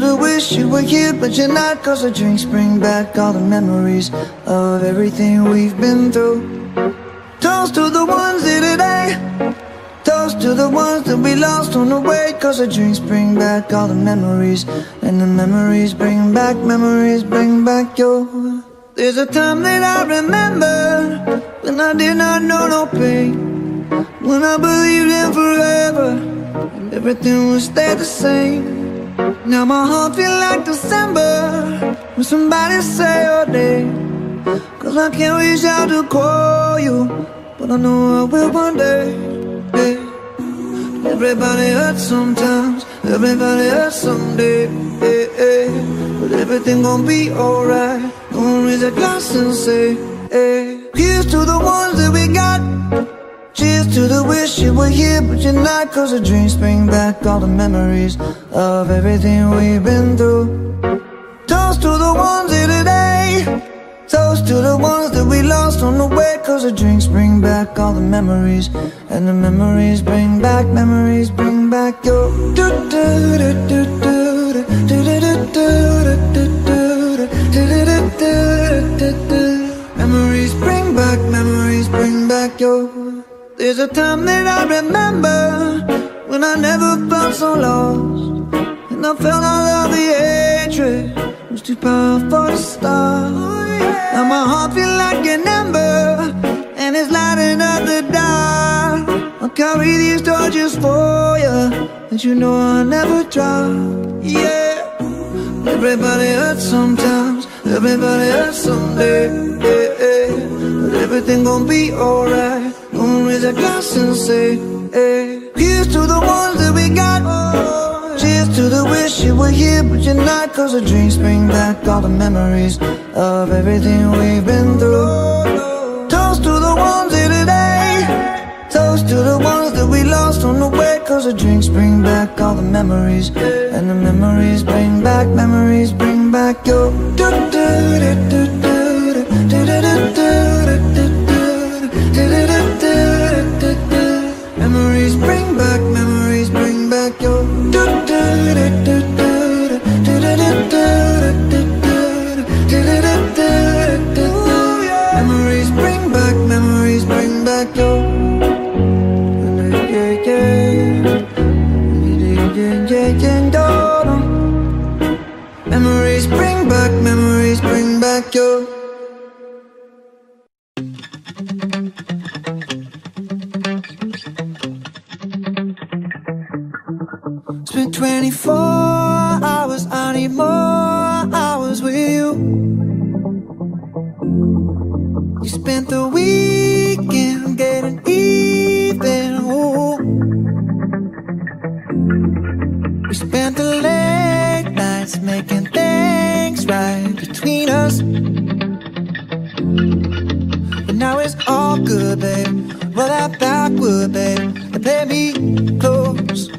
the wish you were here, but you're not. Cause the drinks bring back all the memories of everything we've been through. Toast to the ones here today, toast to the ones that we lost on the way. Cause the drinks bring back all the memories, and the memories bring back your. There's a time that I remember when I did not know no pain, when I believed in forever and everything would stay the same. Now my heart feel like December when somebody say your name. Cause I can't reach out to call you, but I know I will one day. Hey. Everybody hurts sometimes, everybody hurts someday. Hey, hey. But everything gon' be alright. Gonna raise a glass and say, hey. Here's to the ones that we got. Cheers to the wish you were here, but you're not. Cause the dreams bring back all the memories of everything we've been through. Toast to the ones here today, toast to the ones that we lost on the way. Cause the drinks bring back all the memories, and the memories bring back your. Memories bring back your. There's a time that I remember when I never felt so lost, and I felt all of the hatred was too powerful to stop. Now my heart feel like an ember, and it's lighting up the dark. I'll carry these torches for you, and you know I'll never drop. Yeah. Everybody hurts sometimes, everybody hurts someday. Yeah, yeah. But everything gon' be alright. Gonna raise a glass and say, hey. Here's to the ones that we got. Cheers to the wish you were here, but you're not. Cause the drinks bring back all the memories of everything we've been through. Toast to the ones here today, toast to the ones that we lost on the way. Cause the drinks bring back all the memories, and the memories bring back your. Memories bring back your. Memories bring back your. Memories bring back your. Spent 24 hours, I need more hours with you. You spent the weekend getting even, ooh. We spent the late nights making things right between us. But now it's all good, babe. Roll that backward, babe, and play me close.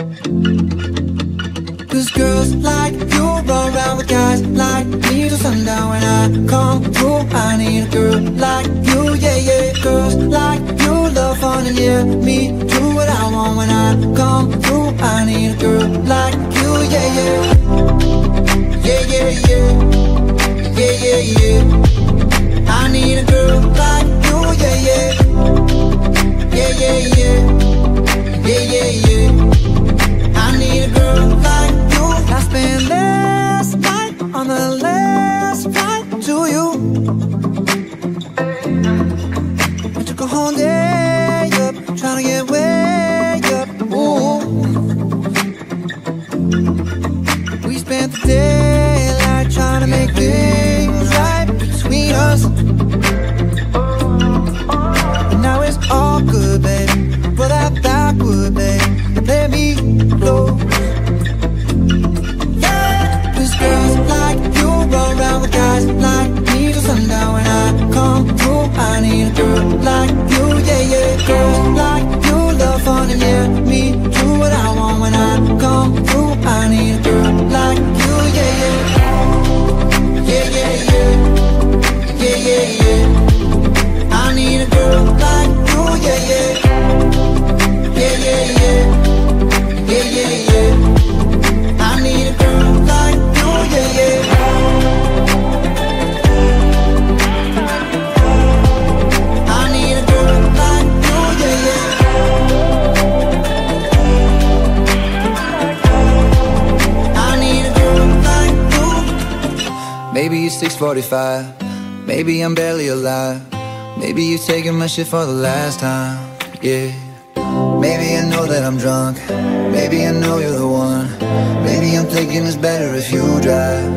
Cause girls like you run around with guys like me till sundown. When I come through, I need a girl like you, yeah, yeah. Girls like you love fun and yeah, me do what I want. When I come through, I need a girl like you, yeah, yeah. Yeah, yeah, yeah. Yeah, yeah, yeah. I need a girl like you, yeah, yeah. Yeah, yeah, yeah. Yeah, yeah, yeah. I need a girl like you. I spent last night on the last flight to you. I took a whole day up, trying to get way up. Ooh. We spent Maybe it's 6:45. Maybe I'm barely alive. Maybe you're taking my shit for the last time. Yeah. Maybe I know that I'm drunk. Maybe I know you're the one. Maybe I'm thinking it's better if you drive.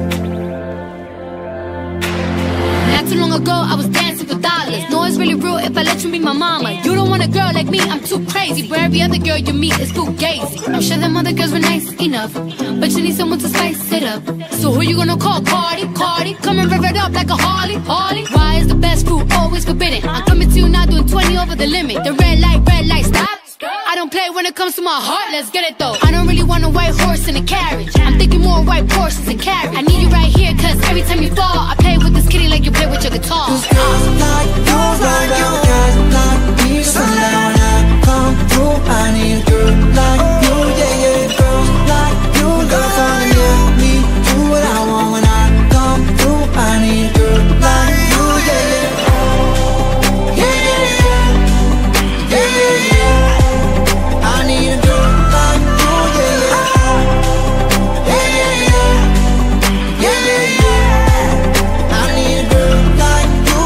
Not too long ago, I was dancing for dollars. No, it's really real if I let you meet my mama. You don't want a girl like me, I'm too crazy. But every other girl you meet is fugazi. I'm sure them other girls were nice enough, but you need someone to spice it up. So who you gonna call? Cardi, Cardi. Come and rev it up like a Harley, Harley. Why is the best fruit always forbidden? I'm coming to you now doing 20 over the limit. The red light, stop. I don't play when it comes to my heart, let's get it though. I don't really want a white horse in a carriage. I'm thinking more white horses and carriage. I need you right here, cause every time you fall, I play with this kitty like you play with your guitar. Cause girls like you, like you, guys like me. So now when I come through, I need a girl like you, yeah, yeah. Girls like you, gonna find me, do what I want when I come through. I need a girl like you, yeah, yeah. Yeah, yeah, yeah. Yeah, yeah, yeah. I need a girl like you, yeah, yeah. Yeah, yeah, yeah. Yeah, yeah, yeah. I need a girl like you.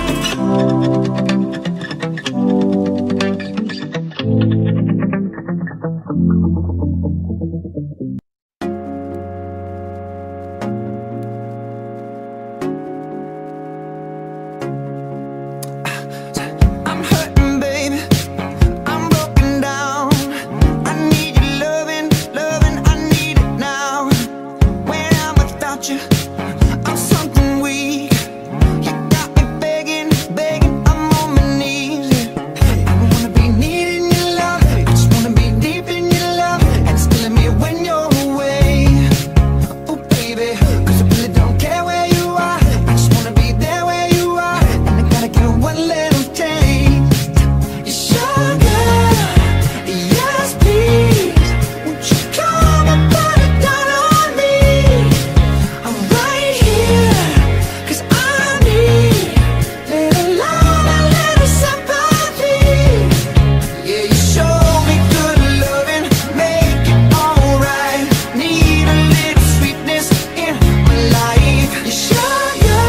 I'm hurting, baby. I'm broken down. I need your loving, loving. I need it now. When I'm without you, I'm something weak. You got me begging, begging. I'm on my knees. I don't wanna be needing your love. I just wanna be deep in your love. And it's killing me when you're away. Oh baby, cause I really don't care where you are. I just wanna be there where you are. And I gotta get one little taste. Your sugar, yes please. Won't you come and put it down on me? I'm right here, cause I need little love and little sympathy. Yeah, you show me good loving, make it alright. Need a little sweetness in my life. Your sugar,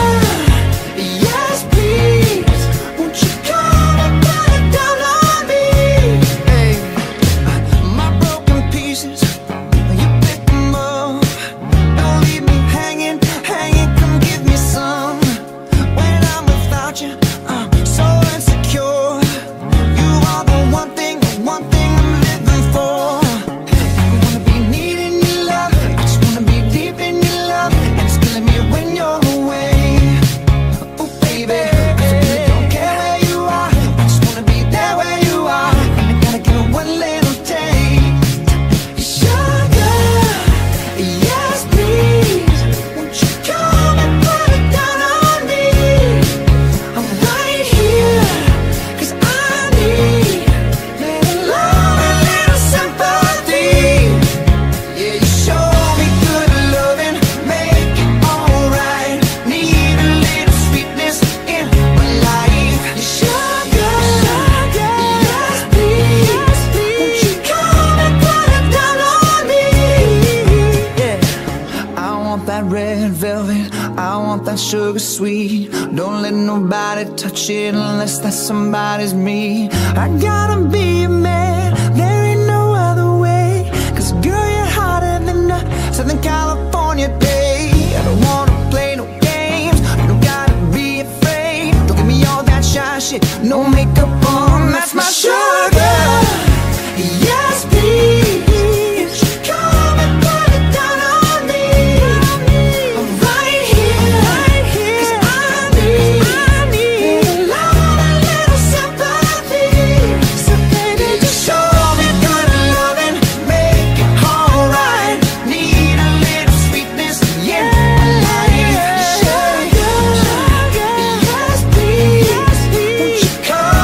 yes please. Won't you come and put it down on me? Hey, my broken pieces, you pick them up. Don't leave me hanging, hanging, come give me some. When I'm without you, I'm so insecure. You are the one thing I'm living for. I don't wanna be needing your love, I just wanna be deep in your love. And it's killing me when you're away. Oh baby, cause I really don't care where you are. I just wanna be there where you are. And I gotta get one little taste. Your sugar, yes please. Won't you come and put it down on me? I'm right here, cause I need little love and little sympathy. Yeah, you show me good loving, make it alright. Need a little sweetness in my life. Your sugar, yes please. Won't you come and put it down on me? Yeah, I want that red velvet, I want that sugar sweet. Don't let nobody touch it unless that somebody's me. I gotta be a man, there ain't no other way. Cause girl, you're hotter than a Southern California day. I don't wanna play no games, you don't gotta be afraid. Don't give me all that shy shit, no makeup on, that's my sugar. Yes please. Come and put it down on me. I'm right here, cause I need little love and little sympathy. So baby, just show me good loving, make it alright. Need a little sweetness in my life. Sugar, yes please. Won't you come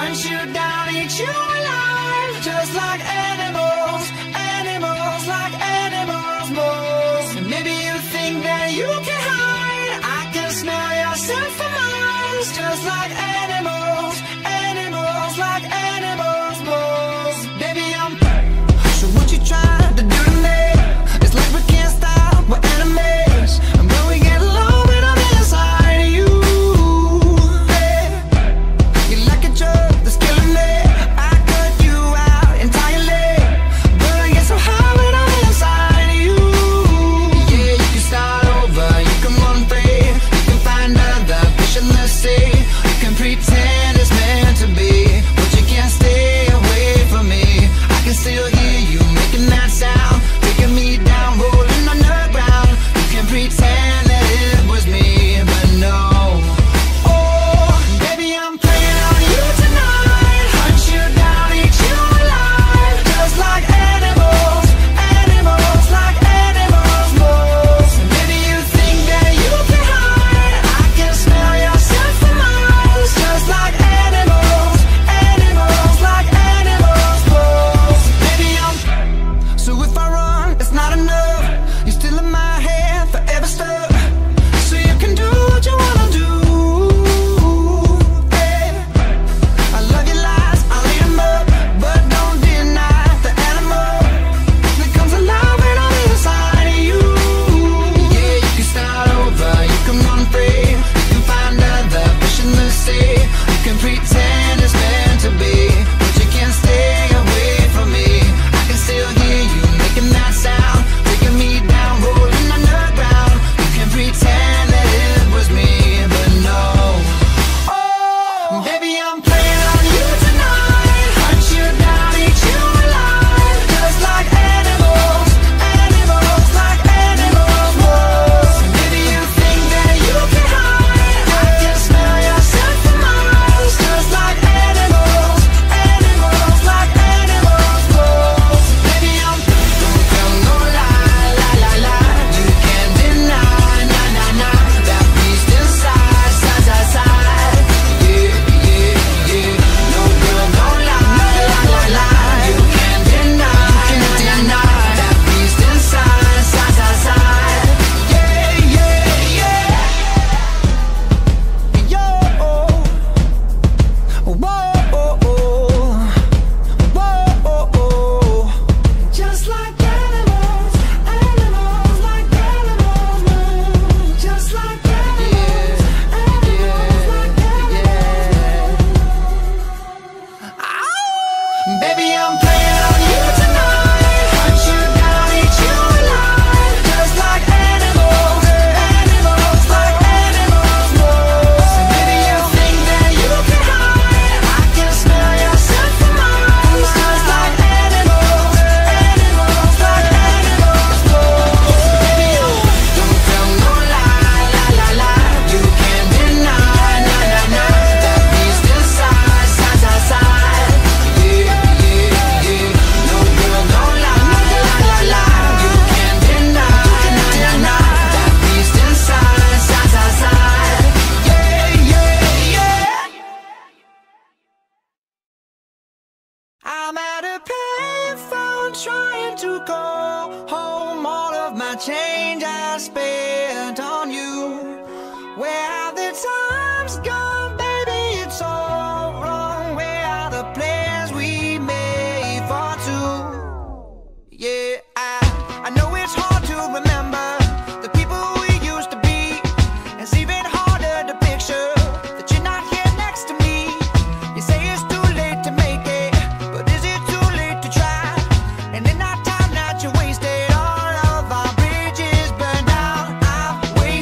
hunt you down, eat you alive. Just like animals, animals, like animals, moles. And maybe you think that you can hide, I can smell your scent for miles. Just like animals, animals, like animals, moles. Baby, I'm so what you trying to do to me? It's like we can't stop, we're enemies. And when we get low, when I'm inside of you, yeah. You're like a drug that's killing me. I cut you out entirely, but I get so high when I'm inside of you. Yeah, you can start over, you can run free, you can find other fish in the sea. You can pretend it's meant to be, but you can't stay away from me. I can still hear you making that sound, taking me down, rolling on the ground. You can pretend that it was me, but no. Oh, baby, I'm playing on you tonight. Hunt you down, eat you alive. Just like animals, animals, like animals, moles. And maybe you think that you can hide, I can smell your scent for miles. Just like animals, animals, like animals, moles. Baby, I'm so if I run, it's not enough. You're still in my head, forever stuck. So you can do what you wanna do. Hey, I love your lies, I'll eat 'em up, but don't deny the animal that comes alive when I'm inside of you. Yeah, you can start over, you can run free, you can find other fish in the sea. You can pretend it's meant to be, but you can't stay away from me. I can still hear you making that sound, taking me down, rolling on the ground. You can pretend that it was me, but no. Oh, baby, I'm playing on you tonight. Hunt you down, eat you alive. Just like animals, animals, like animals, moles. Maybe you think that you can hide, I can smell your scent for miles. Just like animals, animals, like animals, moles. Baby, I'm don't tell no lie, lie, lie, lie. You can't deny, nah, nah, nah, that beast inside, side, side, side. Yeah, yeah, yeah. No girl, don't lie, lie, lie, lie. You can't deny, that beast inside, side, side, side. Yeah, yeah, yeah. Yo, whoa, whoa. Just like animals, animals, like animals, moves. Just like animals, animals, like animals. Baby, I'm playing on you tonight. Hunt you down, eat you alive. Just like animals, animals, like animals, moves. Maybe you think that you can hide, I can smell your scent for miles. Just like animals, animals, like animals, moves. Baby, don't tell no lie, lie, lie, lie. You can't deny, nah, nah, nah, that beast inside, side, side, side. Yeah, yeah, yeah. No girl, don't lie, lie, lie, lie. You can't deny, nah, nah, that beast inside, side, side, side. Yeah, yeah, yeah. I'm at a payphone trying to call home. All of my change I spent on you. Where have the times gone, baby? It's all wrong. Where are the plans we made for two? Yeah, I know it's hard to remember the people we used to be. It's even harder to picture that you're not here next to me. You say it's too late to make it, but is it too late to try? And in that time that you wasted, all of our bridges burned out. I've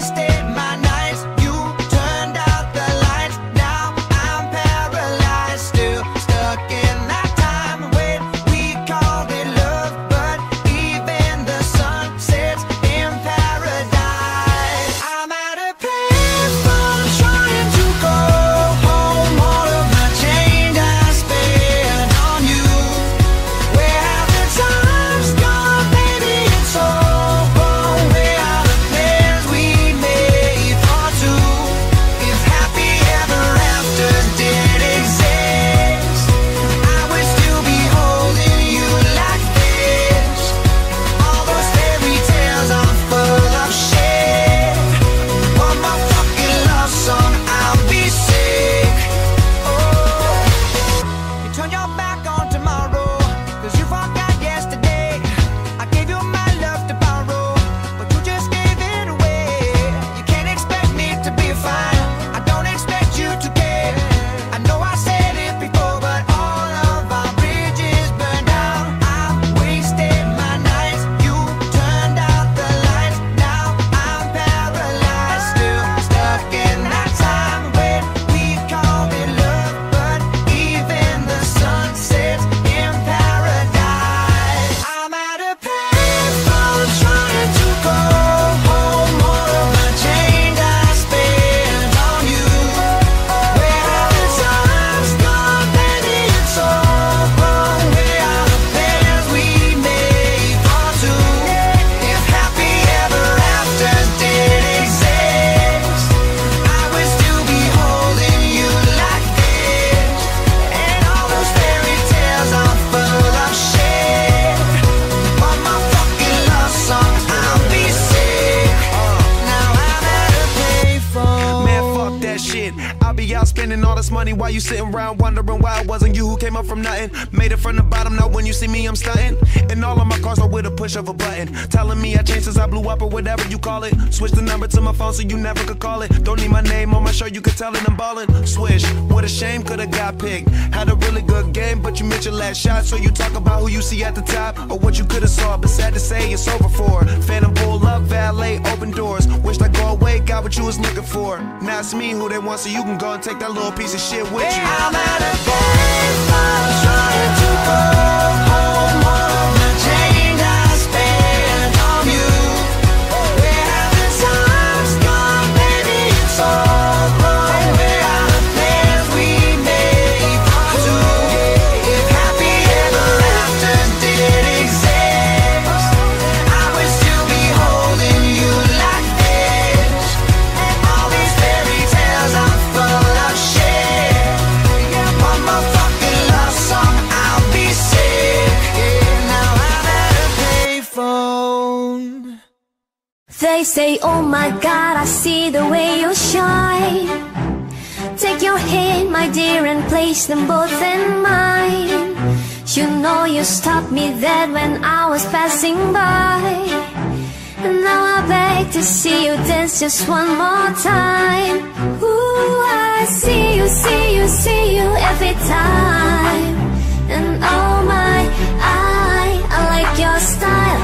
all this money while you sitting around wondering why it wasn't you who came up from nothing. Made it from the bottom, now when you see me I'm stunting. And all of my cars are with a push of a button, telling me I changed since I blew up or whatever you call it. Switch the number to my phone so you never could call it. Don't need my name on my shirt, you could tell it I'm ballin'. Swish, what a shame, could've got picked. Had a really good game, but you missed your last shot. So you talk about who you see at the top, or what you could've saw, but sad to say it's over for. Phantom pull up, valet, open doors. Wished I go away, got what you was looking for. Now it's me who they want, so you can go and take that little piece of shit with you. I'm at a baseball trying to go home. All the change I spent on you, where have the times gone, baby, it's all wrong. Where are the plans we made for two? If happy ever after did exist, I would still be holding you like this. And all these fairy tales are full of shit. One more fucking love song, I'll be sick. Now I'm at a payphone. They say, oh my God, I see the way you shine. Take your hand, my dear, and place them both in mine. You know you stopped me dead when I was passing by. And now I beg to see you dance just one more time. Ooh, I see you, see you, see you every time. And oh my, I like your style.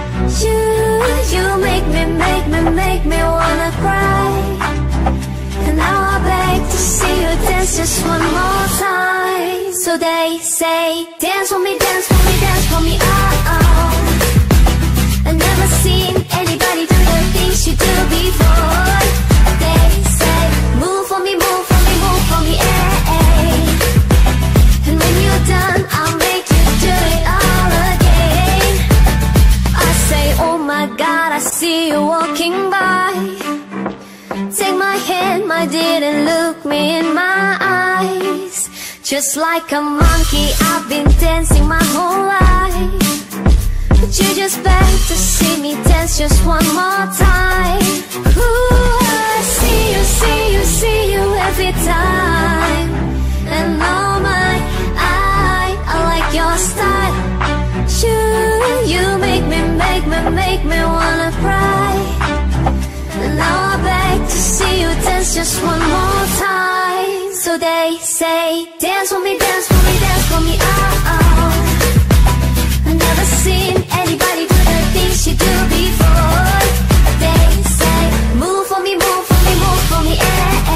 You make me wanna cry. And now I beg to see you dance just one more time. So they say, dance for me, dance for me, dance for me, oh, oh. I've never seen anybody do the things you do before. They say, move for me, move for me, move for me, eh, eh. And when you're done, I'll make you do it all again. I say, oh my God, I see you walking by. Take my hand, my dear, and look me in my eyes. Just like a monkey, I've been dancing my whole life. But you just beg to see me dance just one more time. Ooh, I see you, see you, see you every time. And oh my, I like your style. You make me wanna cry. And now I beg to see you dance just one more time. So they say, dance for me, dance for me, dance for me, oh, oh. I've never seen anybody do the things you do before. They say, move for me, move for me, move for me, eh,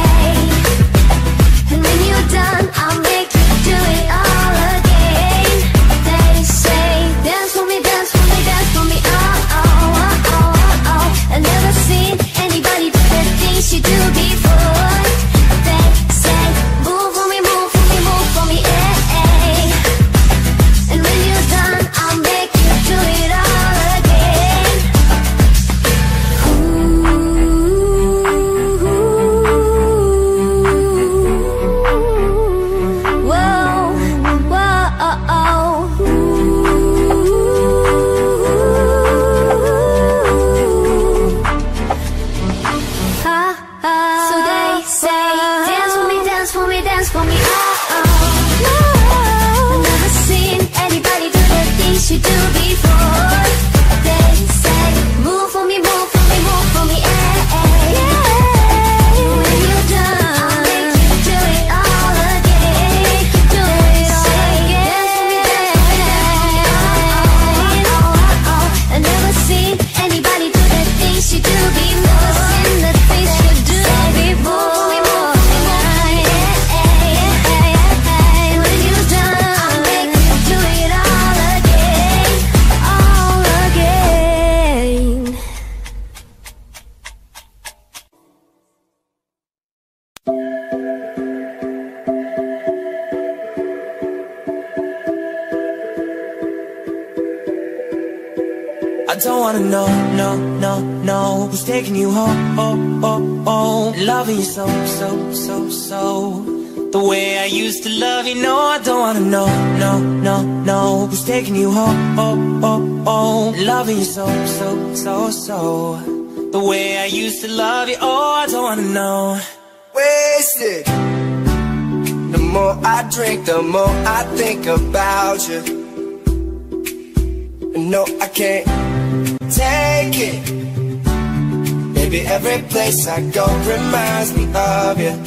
eh. And when you're done, I'll make you do it all again. They say, dance for me, dance for me, dance for me, oh, oh, oh, oh, oh. I've never seen anybody do the things you do before. They say, move for me, move for me, move for me, eh, eh. And when you're done, I'll make you do it all again. Ooh, whoa, whoa, so they say, dance for me, dance for me, dance for me, oh, oh. I've never seen anybody do the things you do before. They say, move for me, move for me, move for me, eh, eh. When you're done, I'll make you do it all again. Do it all again. Oh, oh, oh. I've never seen anybody do the things you do before. Seen the things you do before. When you're done, I'll make you do it all again, all again. I don't wanna know, no, no, no, who's taking you home, oh, oh, oh. Loving you so, so, so, so, the way I used to love you. No, I don't wanna know, no, no, no, who's taking you home, oh, oh, oh. Loving you so, so, so, so, the way I used to love you. Oh, I don't wanna know. Wasted. The more I drink, the more I think about you. No, I can't take it. Baby, every place I go reminds me of you.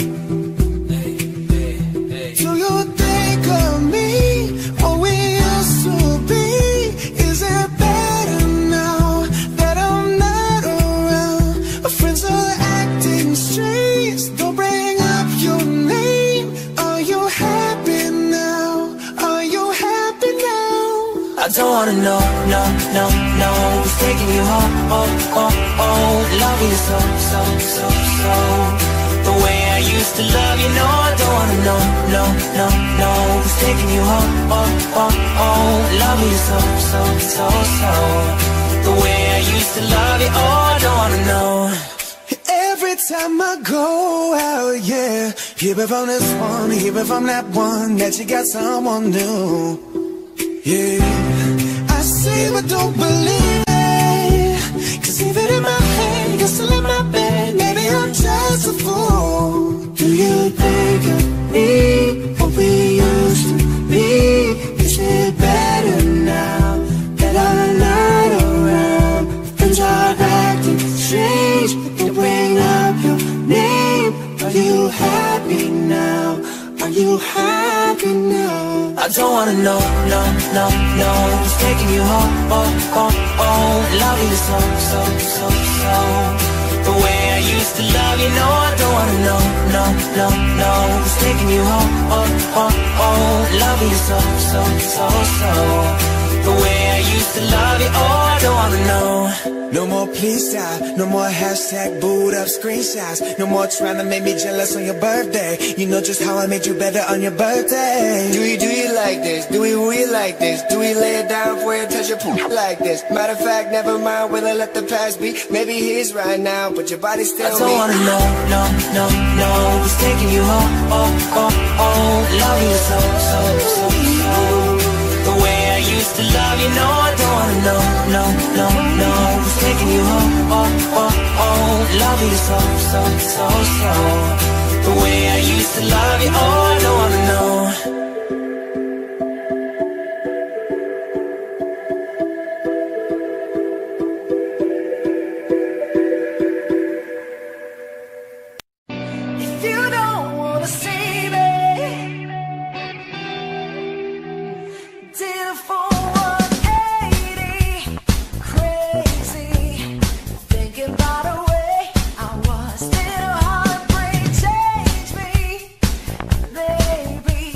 Do you think of me, or we used to be? Is it better now that I'm not around? My friends are acting strange, don't bring up your name. Are you happy now? Are you happy now? I don't wanna know, no, no, no, who's taking you home, oh, oh, oh, loving you so, so, so, so. The way I used to love you, no, I don't wanna know, no, no, no, who's taking you home, oh, oh, oh, loving you so, so, so, so. The way I used to love you, oh, I don't wanna know. Every time I go out, yeah, hear it from this one, hear it from that one, that you got someone new. Yeah, I see but don't believe it, 'cause even in my head, you're still in my bed. Maybe I'm just a fool. Do you think of me, what we used to be? Is it better now that I'm not around? Friends are acting strange, they bring up your name. Are you happy now? Are you happy now? I don't wanna know, no, no, no, who's taking you home, oh, oh, oh, loving you so, so, so, so. The way I used to love you, no, I don't wanna know, no, no, no, who's taking you home, oh, oh, oh, loving you so, so, so, so. The way I used to love you, oh, I don't wanna know. No more please stop, no more hashtag booed up screenshots. No more trying to make me jealous on your birthday. You know just how I made you better on your birthday. Do you like this? Do we really like this? Do we lay it down for you, touch your poop like this? Matter of fact, never mind, will I let the past be? Maybe he's right now, but your body's still me. I don't wanna know, no, no, no, who's taking you home, oh, oh, oh, loving you so, so, so, so. The way I used to love you, no, I don't wanna know, no, no, no, who's taking you home, oh, oh, oh, loving you so, so, so, so. The way I used to love you, oh, I don't wanna know. Baby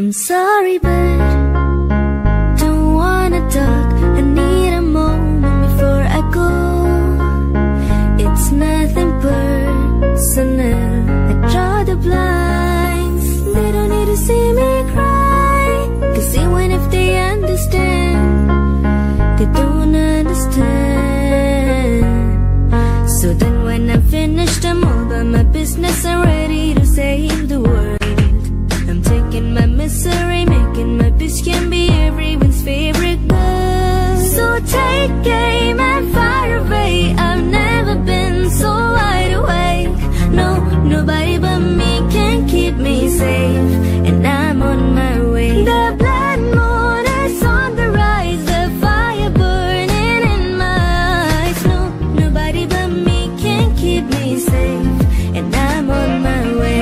I'm sorry, but don't wanna talk. I need a moment before I go. It's nothing personal. I draw the blinds. They don't need to see me cry, 'cause even if they understand, they don't understand. So then when I'm finished, I'm all about my business. I'm ready to save the world. I'm taking my misery, making my bitch can be everyone's favorite girl. So take aim and fire away. I've never been so wide awake. No, nobody but me can keep me safe, and I'm on my way. The blood moon is on the rise, the fire burning in my eyes. No, nobody but me can keep me safe, and I'm on my way.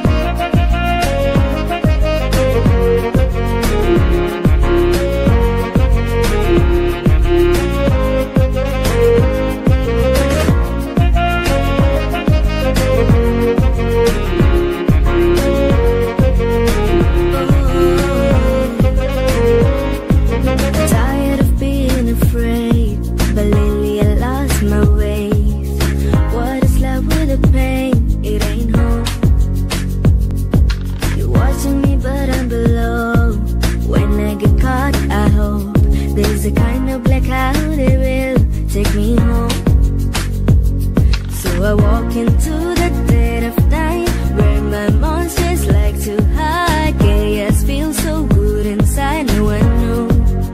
Tired of being afraid, but lately I lost my way. What is love with the pain? It ain't home. You're watching me, but I'm below. When I get caught, I hope there's a kind of blackout that will take me home. So I walk into the dead of night, where my monsters like to hide. Chaos feels so good inside, no one knows.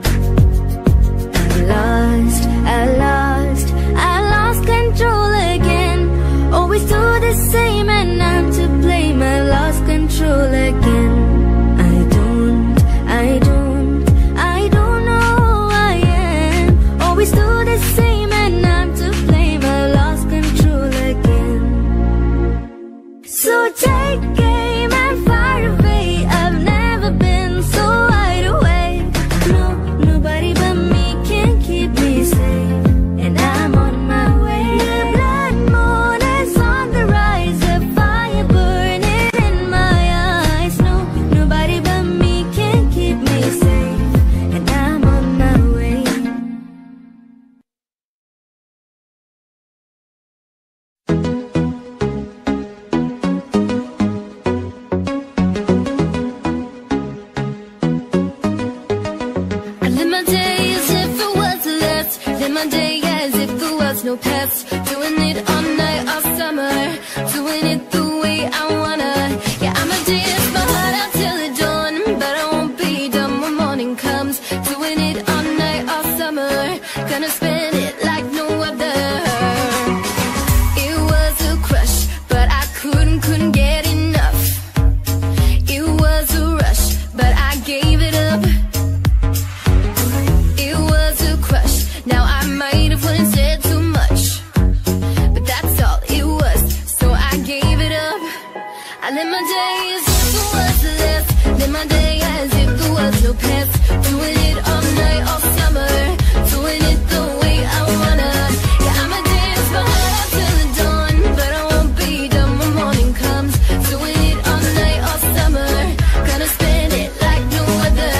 I lost control again. Always do the same and I'm to blame. I lost control again. I don't know who I am. Always do the same and I'm to blame. I lost control again. So take aim and fire away. I've never been so wide awake. No, nobody but me can keep me safe, and I'm on my way. The blood moon is on the rise, the fire burning in my eyes. No, nobody but me can keep me safe, and I'm on my way. I live my day as if it was the last. Live my day as if there was no past. Doing it all night, all summer. Doing it the way I wanna. Yeah, I'ma dance my heart out till the dawn, but I won't be done when morning comes. Doing it all night, all summer. Gonna spend it like no other. It was a crush, but I couldn't get enough. It was a rush, but I gave it up. It was a crush. Now I might have wouldn't said too much, but that's all it was. So I gave it up. I live my day as if it was the last. Live my day as if there was no past. Doing it all night, all summer. Doing it the way I wanna. Yeah, I'ma dance my heart out till the dawn, but I won't be done when morning comes. Doing it all night, all summer. Gonna spend it like no other.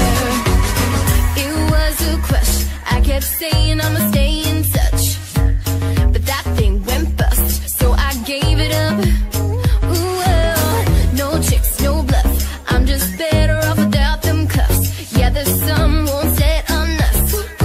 It was a crush. I kept saying I'ma stay in touch, but that thing went bust, so I gave it up. Ooh, well, no tricks, no bluff. I'm just better off without them cuffs. Yeah, the sun won't set on us.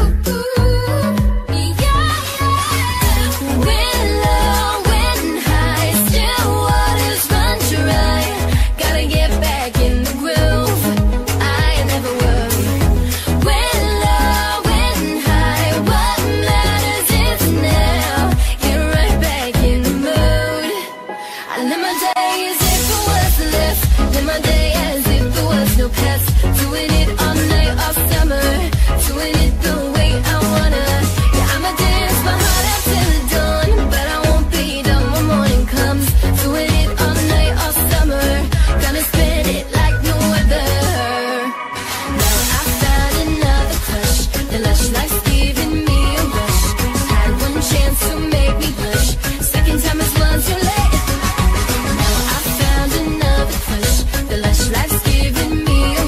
Yeah. When low, when high, still waters run dry. Gotta get back in the groove. I never worry. When low, when high, what matters is now. Get right back in the mood. I live my day as if it was the last. Live my day as if there was no past. Doing it all night, all summer. Doing it the way I wanna. Yeah, I'ma dance my heart out till the dawn, but I won't be done when morning comes. Doing it all night, all summer. Gonna spend it like no other. Now I found another crush. The lush life's giving me a rush. Had one chance to make me blush. Second time is one too late. Now I found another crush. The lush life's giving me a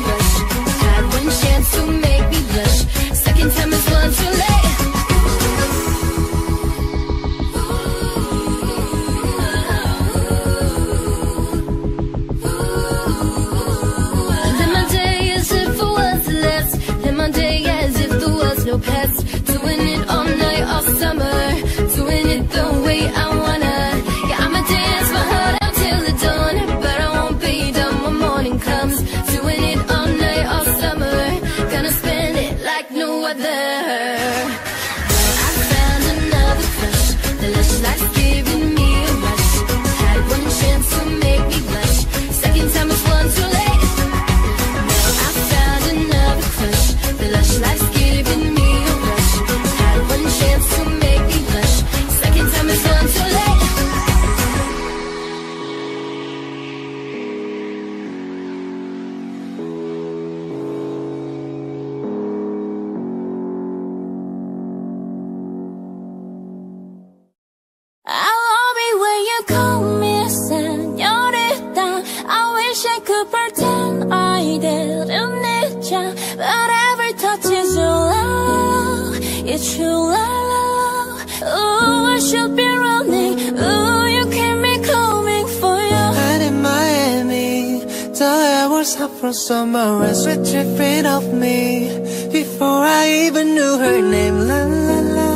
it's true, la la la. Ooh, I should be running. Ooh, you keep me coming for you. And in Miami, the air was hot from summer and sweat dripping off me before I even knew her name, la la la.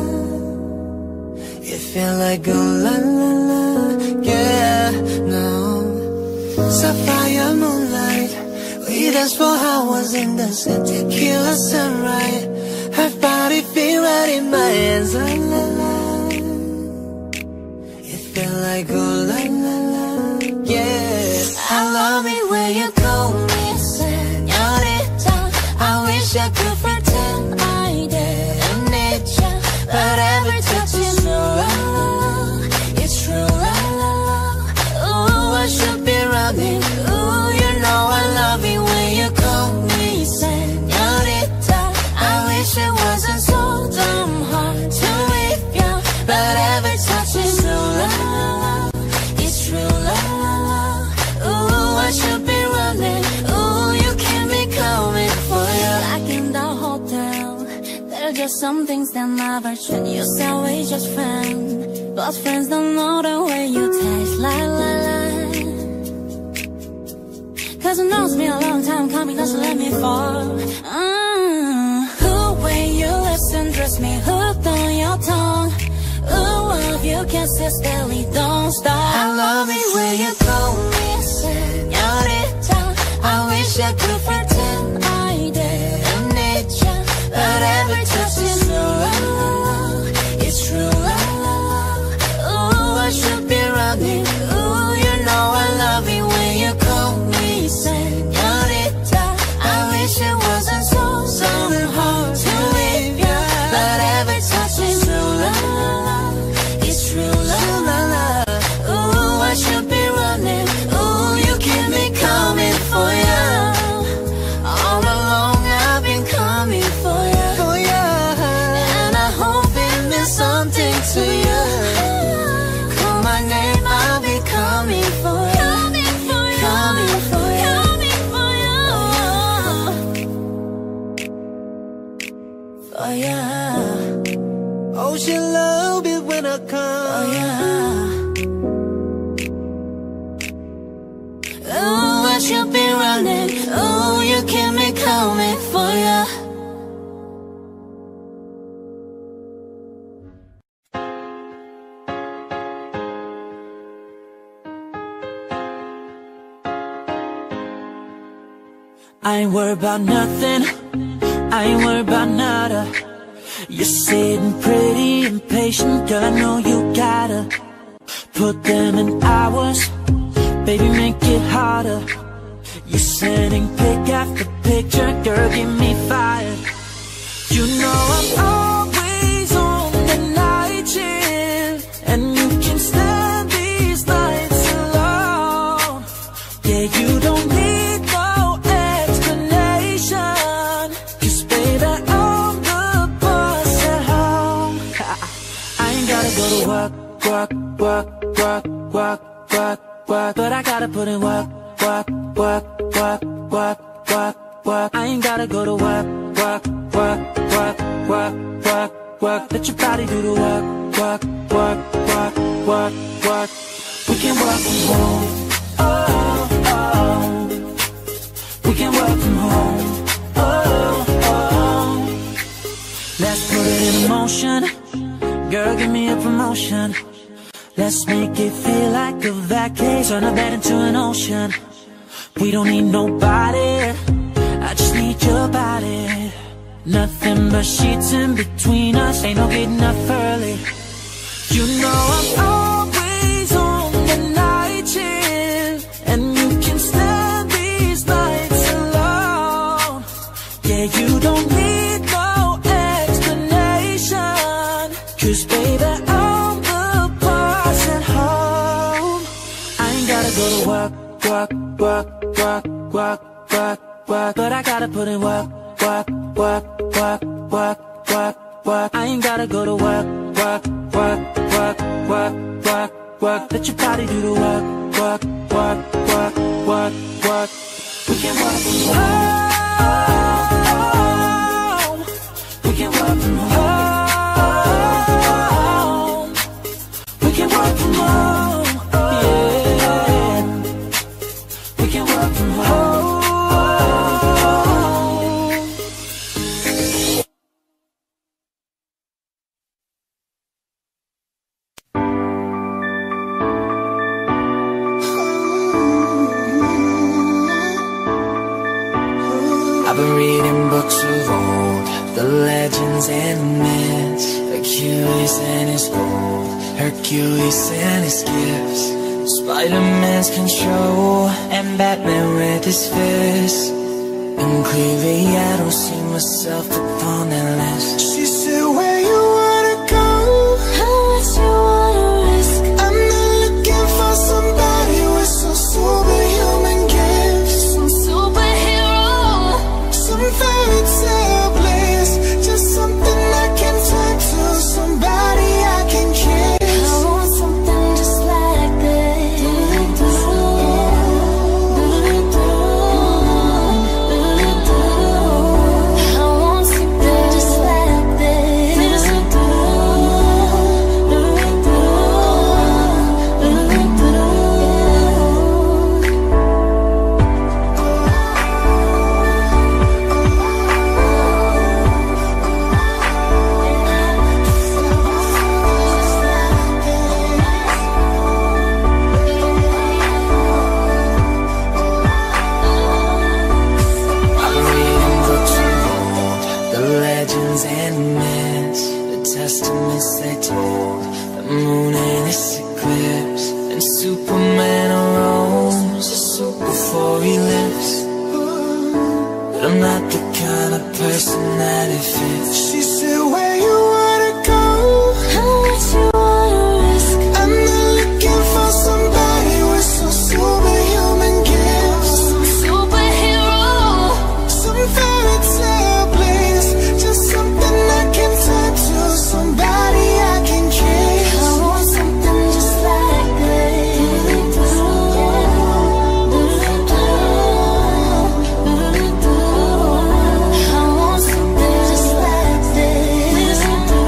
It felt like a la la la, yeah, no. Sapphire moonlight, we danced for hours in the sun, tequila sunrise. Her body feel right in my hands, la la la. It felt like a la la la, yeah. I love it when you call me señorita. I wish I could pretend I didn't need ya, but every touch is true, la la la. It's true, la la la. Ooh, I should be running. Ooh, you know I love it when you call me señorita. I wish it wasn't so damn hard to leave ya, but every touch is true, la la la. It's true, la la la. Ooh, I should be running. Ooh, you keep me coming for you. Like in the hotel, there are just some things that never change. You say we just friends, but friends don't know the way you taste, la la la. Cause it knows me a long time coming, doesn't let me fall. The way you listen, dress me hooked on your tongue. Ooh, of your kisses steadily don't stop. I love it when you call me señorita. I wish I could pretend I didn't need ya, but every touch is true, la la la. It's true, la la la. Ooh, I should be running. Ooh, you know I love it when you call me señorita. I wish it wasn't so hard to leave ya, but every touch is true, la la la. It's true, la la la. Ooh, I should be running. Ooh, you keep me coming for ya. All along I've been coming for ya, and I hope it means something to you. Call my name, I'll be coming for ya. Coming for ya. Oh yeah. Oh, she love it when I come. Oh yeah. Ooh, I should be running. Ooh, you keep me coming for ya. I ain't worried about nothing, I ain't worried about nada. You're sitting pretty impatient, girl, I know you gotta put them in hours, baby, make it harder. You're sending pic after picture, girl, get me fired. You know I'm always on the night shift, and you can stand these nights alone. Yeah, you don't need no explanation, 'cause baby, I'm the boss at home. I ain't gotta go to work, work, work, work, work, work, work, but I gotta put in work, work, work, work, work, work, work. I ain't gotta go to work, work, work, work, work, work, work. Let your body do the work, work, work, work, work, work. We can work from home, oh, oh. We can work from home, oh, oh. Let's put it in motion, girl, give me a promotion. Let's make it feel like a vacation, turn a bed into an ocean. We don't need nobody, I just need your body. Nothing but sheets in between us, ain't no getting up early. You know I'm always on the night shift, and you can stand these nights alone. Yeah, you don't need no explanation, 'cause baby, I'm the boss at home. I ain't gotta go to work, work, work, work, work, work, work, but I gotta put in work, work, work, work, work, work, work. I ain't gotta go to work, work, work, work, work, work, work. Let your body do the work, work, work, work, work, work. We can work from home, we can work from home. legends and myths, Achilles and his gold, Hercules and his gifts, Spider-Man's control, and Batman with his fists. And clearly I don't see myself upon that list. She said, where you wanna go? How much you wanna risk? I'm not looking for somebody with some superhuman gifts, Some superhero, some fairy tale bliss, just something I can turn to, somebody I can kiss. I want something just like this. I want something just like this. I'm reading books of old, the legends and myths, the testaments they told, the moon and its eclipse, and Superman arose before he lives. But I'm not the kind of person that it fits. She said, where you wanna go? How much you wanna risk? I'm not looking for somebody with some superhuman gifts, Some superhero, some fairy tale bliss, just something I can turn to, somebody I can kiss. I want something just like this. I want something just like this.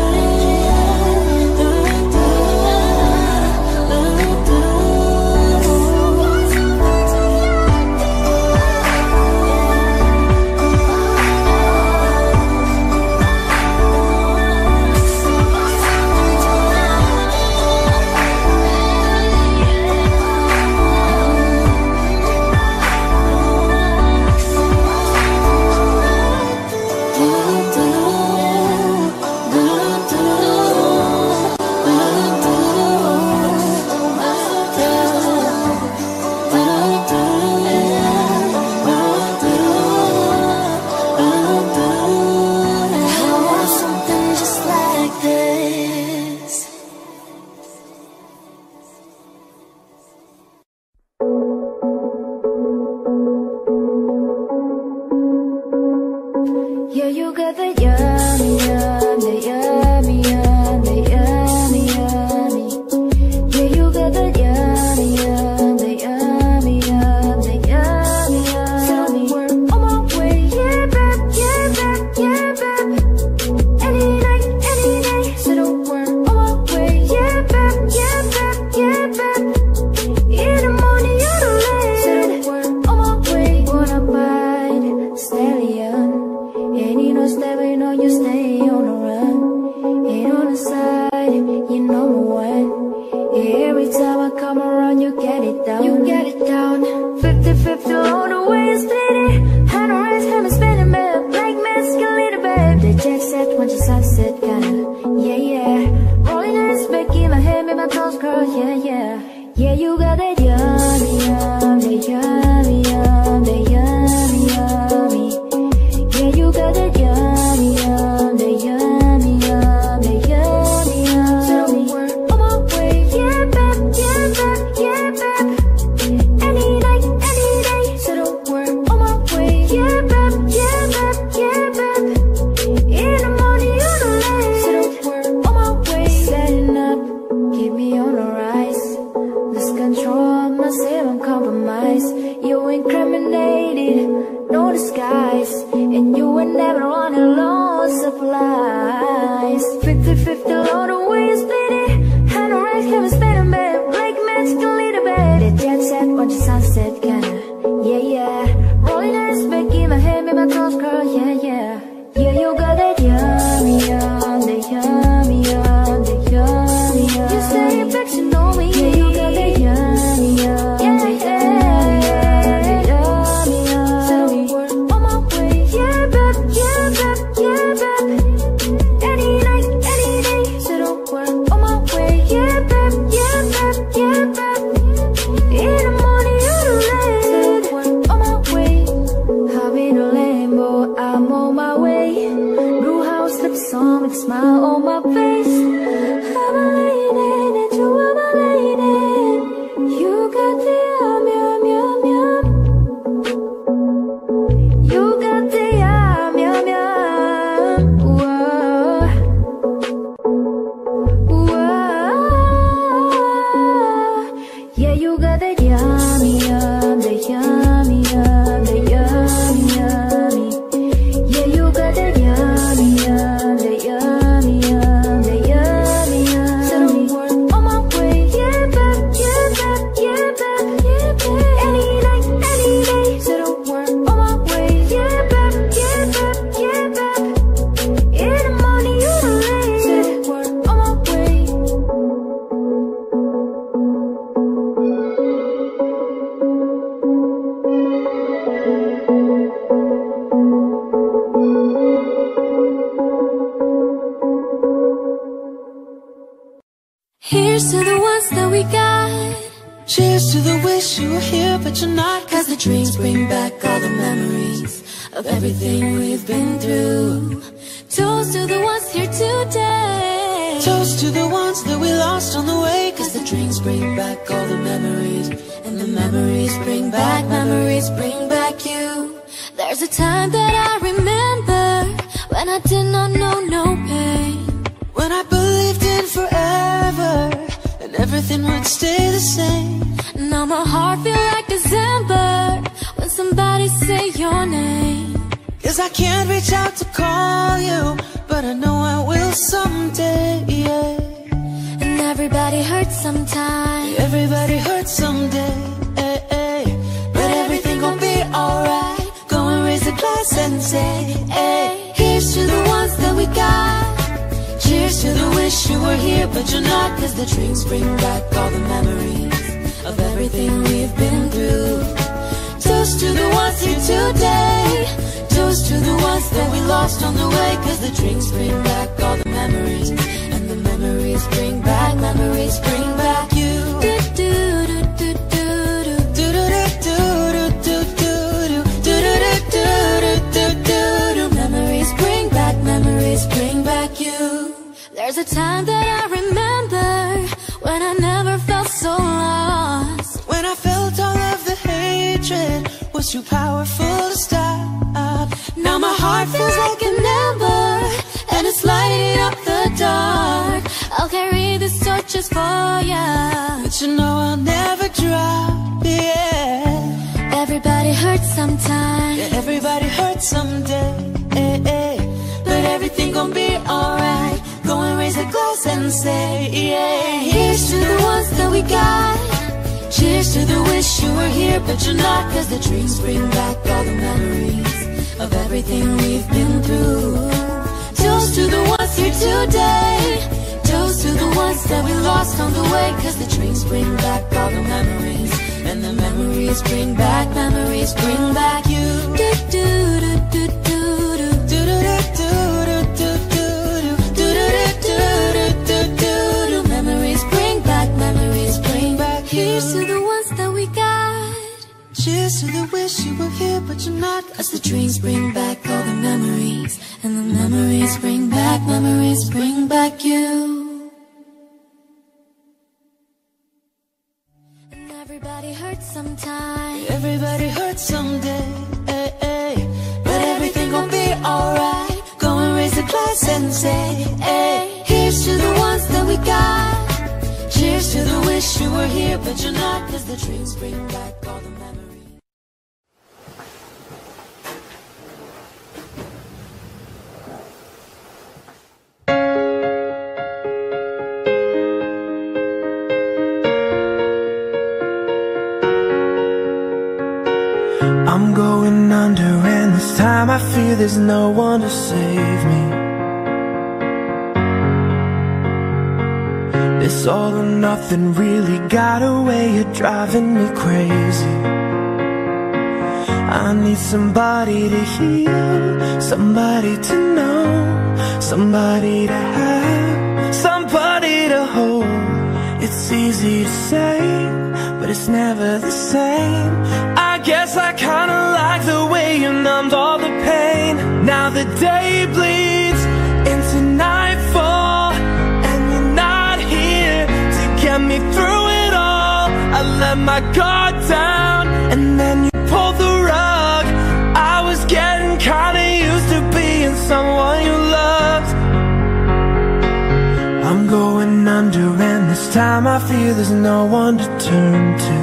I want something just like this. Yeah, you got the yummy, yum, the yummy, yum, the yummy, yummy. Yeah, you got the yummy, yum, the yummy, yum, the yummy, yummy. So we're on my way, yeah, babe, yeah, babe, yeah, babe. Any night, any day. So we're on my way, yeah, babe, yeah, babe, yeah, babe. In the morning, you're the late. So we're on my way, wanna bite stallion. And you know, stepping on you, stay on the run. And on the side, you number one. Every time I come around, you get it down. You get it down. 50-50 all the way, you split it. I don't rest, haven't spent a minute. Black masculine, babe. The jet set, when the sunset, kinda. Yeah, yeah. Rolling eyes back in my head, make my toes curl, yeah, yeah. Yeah, you got that yummy, yum, the yummy, yum, the yummy, yummy. Yeah, you got that yummy, yum, the yummy, yum, the yummy, yum. So we're on my way, yeah, babe, yeah, babe, yeah, babe. Any night, any day. So we're on my way, yeah, babe, yeah, babe, yeah, babe. In the morning, you're the late. So we're on my way, setting up, keep me on the rise. Lose control of myself, I'm compromised. You incriminated, no disguise. And you were never on a low supplies. 50-50 all the way, you split it. I don't rest, haven't spent a minute. Black magic, a little bit. The jet set, watch the sunset, kinda. Yeah, yeah. Rolling eyes back in my head, make my toes curl, yeah, yeah. Yeah, you got that yummy, yum, the yummy, yum, the yummy, yum. You say affection on me. Yeah, you got that yummy, yum, yeah, the yummy, yum. So we're on my way, yeah, babe, yeah, babe, yeah, babe. Toast to the wish you were here, but you're not. Cause the dreams bring back all the memories of everything we've been through. Toast to the ones here today. Toast to the ones that we lost on the way. Cause the dreams bring back all the memories, and the memories bring back you. There's a time that I remember when I did not know no pain, when I believed in forever and everything would stay the same. Now my heart feels like December when somebody say your name. Cause I can't reach out to call you, but I know I will someday, yeah. And everybody hurts sometime, everybody hurts someday, eh, eh. But everything gon' be alright. Go and raise a glass and say, hey, here's to the ones that we got. Cheers to the wish you were here, but you're not. Cause the drinks bring back all the memories of everything we've been through. Toast to the ones here today. Toast to the ones that we lost on the way. Cause the drinks bring back all the memories, and the memories bring back you. Memories bring back you. There's a time that I remember when I never felt so lost, when I felt all of the hatred was too powerful to stop. Now my heart feels like an ember, and it's lighting up the dark. I'll carry these torches for ya, but you know I'll never drop, yeah. Everybody hurts sometime, yeah, everybody hurts someday, eh, eh. But everything gon' be alright. Go and raise a glass and say, yeah. Here's to the ones that we got. Cheers to the wish you were here, but you're not. Cause the dreams bring back all the memories of everything we've been through. Toast to the ones here today. Toast to the ones that we lost on the way. Cause the dreams bring back all the memories, and the memories bring back you. Do, do, do, do, do, do, do, do, do, do. Here's to the ones that we got. Cheers to the wish you were here, but you're not. Cause the dreams bring back all the memories, and the memories bring back you. And everybody hurts sometime, everybody hurts someday, eh, eh. But everything gon' be alright. Go and raise a glass and say, hey, here's to the ones that we got. Cheers to the wish you were here, but you're not. Cause the dreams bring back all the memories. I'm going under, and this time I feel there's no one to save me. This all or nothing really got a way of driving me crazy. I need somebody to heal, somebody to know, somebody to have, somebody to hold. It's easy to say, but it's never the same. I guess I kinda like the way you numbed all the pain. Now the day bleeds into nightfall, get me through it all. I let my guard down, and then you pulled the rug. I was getting kinda used to being someone you loved. I'm going under, and this time I feel there's no one to turn to.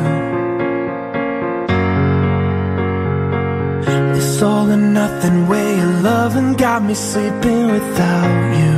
This all or nothing way of loving got me sleeping without you.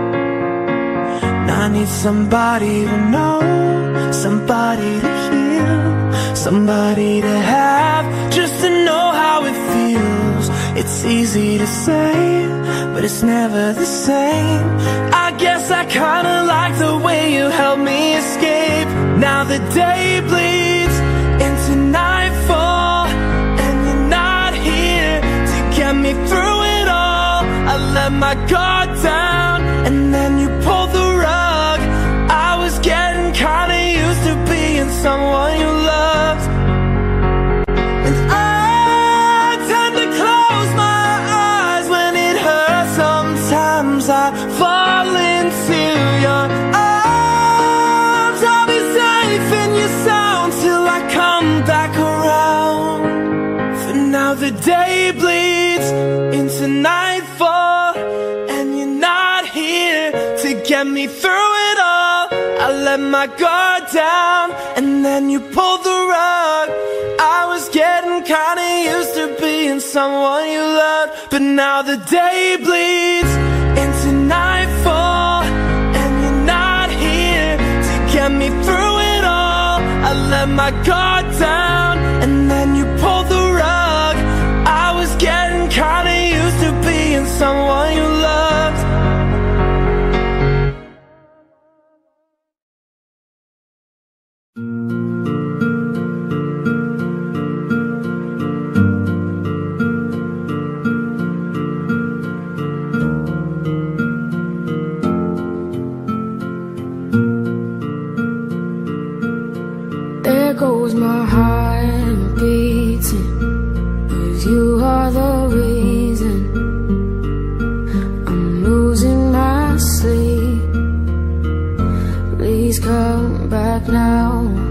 I need somebody to know, somebody to heal, somebody to have, just to know how it feels. It's easy to say, but it's never the same. I guess I kinda like the way you help me escape. Now the day bleeds into nightfall, and you're not here to get me through it all. I let my guard down, and then you pulled the rug. I was getting kinda used to being someone you love. day bleeds into nightfall, and you're not here to get me through it all. I let my guard down, and then you pulled the rug. I was getting kinda used to being someone you loved, but now the day bleeds into nightfall, and you're not here to get me through it all. I let my guard down, and then you pulled the rug. I was getting kinda used to being someone you loved. There goes my heart beating, 'cause you are the reason I'm losing my sleep. Please come back now.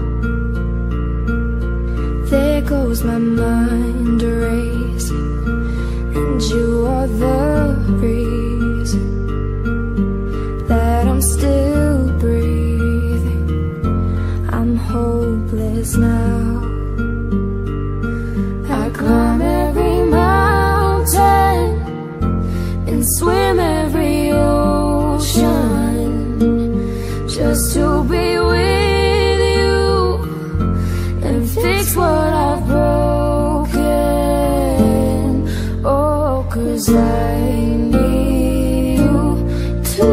There goes my mind racing, and you are the reason that I'm still breathing. I'm hopeless now. I climb every mountain and swim every ocean just to be with you and fix what I've broken. Oh, 'cause I need you to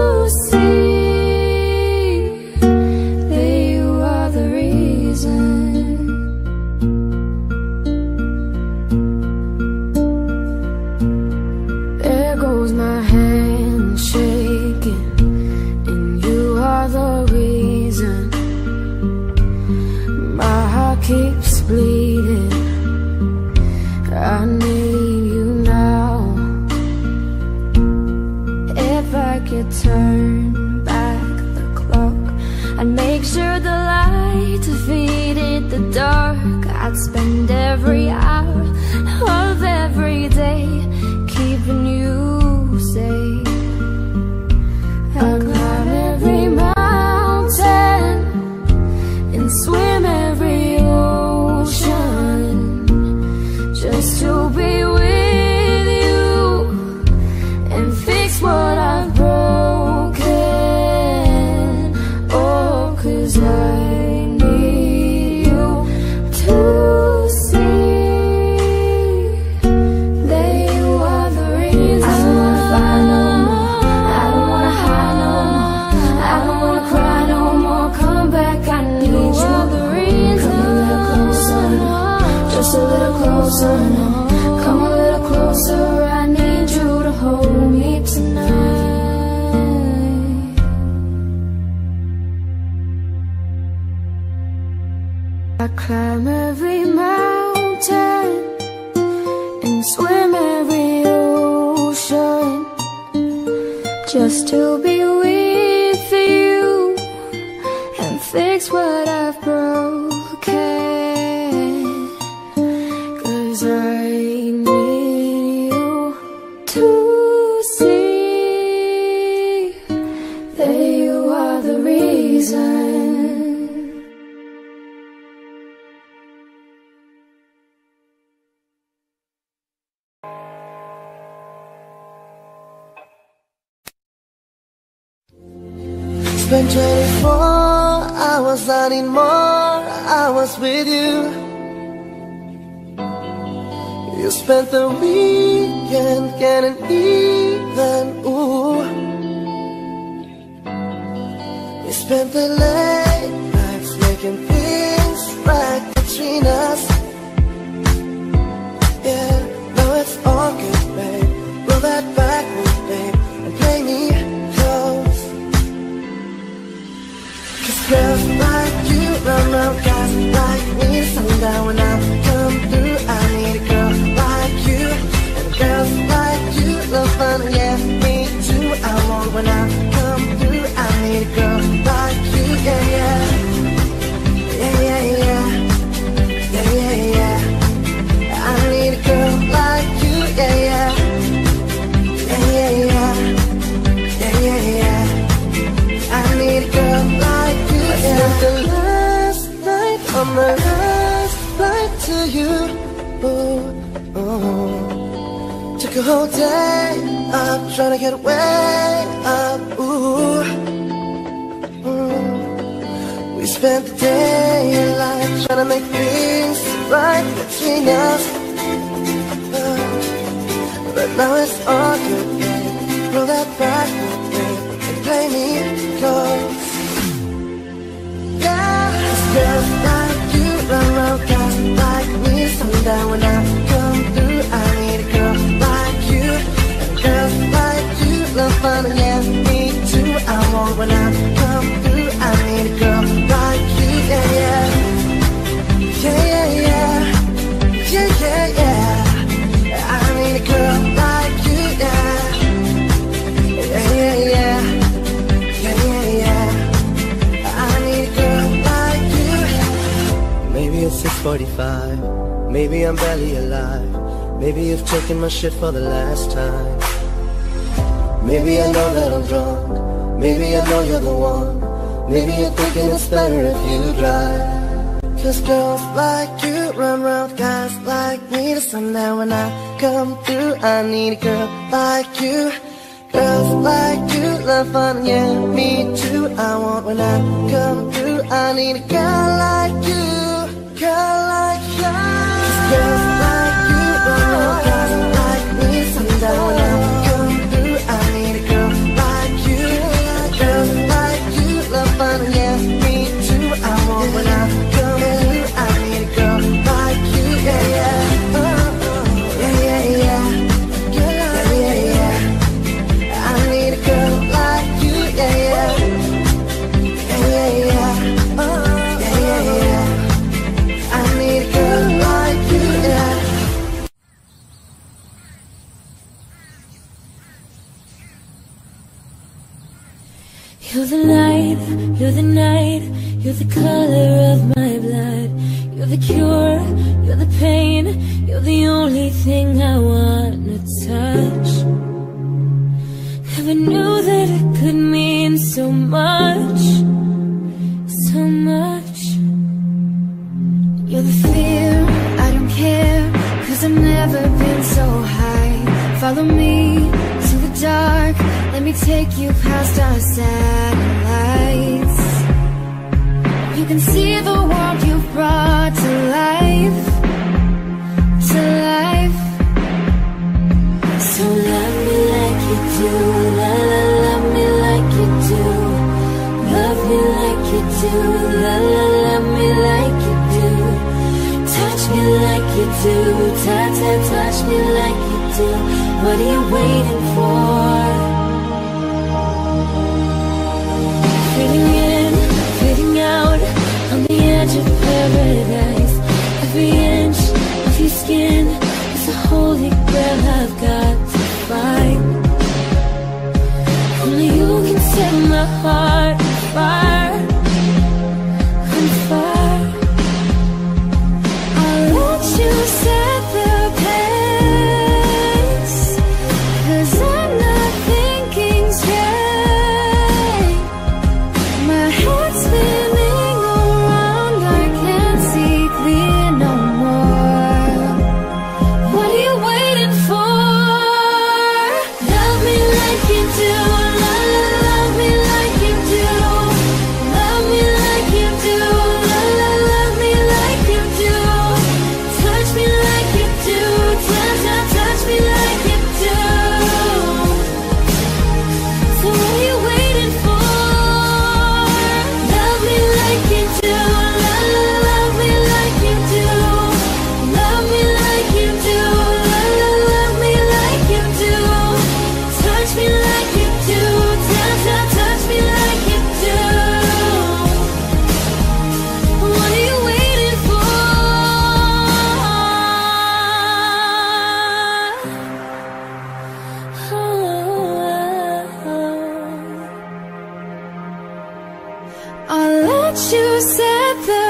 keeps bleeding. I need you now. If I could turn back the clock, I'd make sure the light defeated the dark. I'd spend every hour of every day keeping you safe. I'd climb every mountain and swim every ocean just to be with you and fix what I've broken. Oh, 'cause I need you to see that you are the reason. I don't wanna fight no more, I don't wanna hide no more, I don't wanna cry no more. Come back, I need you. Just a little closer, no. Come a little closer, I need you to hold me tonight. I climb every mountain and swim every ocean just to be with you and fix what I've broken. 'Cause I need you to see that you are the reason. Spent 24 hours, I need more hours with you. You spent the weekend getting even, ooh. You spent the late nights making things right between us. Yeah, now it's all good, babe. Roll that backwards, babe, and play me close. 'Cause girls like you run around, guys like me sundown. When I come through, I need a girl like you. And girls like you love fun, yeah, me too. I want when I come through, I need a girl like you, yeah, yeah. to you. Ooh, ooh. Took a whole day up, trying to get way up. Ooh, ooh. We spent the day in life trying to make things right between us. But now it's all good, babe. Roll that back, babe, and play me close. Yeah, it's girls like you run around, guys like me. Sometime when I come through, I need a girl like you. And girls like you love fun, and yeah, me too. I want when I come through, I need a girl like you. Yeah, yeah, yeah, yeah, yeah, yeah, yeah, yeah. I need a girl like you, yeah. Yeah, yeah, yeah, yeah, yeah, yeah. I need a girl like you. Maybe it's 6:45, maybe I'm barely alive. Maybe you've taken my shit for the last time. Maybe I know that I'm drunk, maybe I know you're the one. Maybe you're thinking it's better if you drive. 'Cause girls like you run around with guys like me. To sundown when I come through, I need a girl like you. Girls like you love fun, yeah, me too. I want when I come through, I need a girl like you. Girl like you. 'Cause girls like you run around with guys like me. To sundown when I come through, I need a girl like you. Girls like you love fun, yeah, me too. I want when I come through, I need a girl like you. Yeah, yeah, yeah, yeah, yeah, yeah, yeah, yeah. I need a girl like you. Yeah, yeah, yeah, yeah, yeah, yeah, yeah, yeah. I need a girl like you. Yeah. You're the light, you're the night, you're the color of my blood. You're the cure, you're the pain, you're the only thing I wanna touch. Never knew that it could mean so much, so much. You're the fear, I don't care, 'cause I've never been so high. Follow me to the dark, let me take you past our satellites. You can see the world you've brought to life, to life. So love me like you do, la la, love me like you do. Love me like you do, la la, love me like you do. Touch me like you do, ta ta, touch me like you do. What are you waiting for? Fading in, fading out, on the edge of paradise. Every inch of your skin is a holy grail I've got to find. Only you can set my heart on fire, on fire. I'll let you set the pace, 'cause I'm not thinking straight. My head's spinning around, I can't see clear no more. What are you waiting for? Love me like you do, la la, love me like you do. Love me like you do, la la, love me like you do. Touch me like you do, ta ta, touch me like you do. So what are you waiting for? Love me like you do, la la, love me like you do. Love me like you do, la la, love me like you do. Touch me like you do, ta ta, touch me like you do. What are you waiting for? I'll let you set the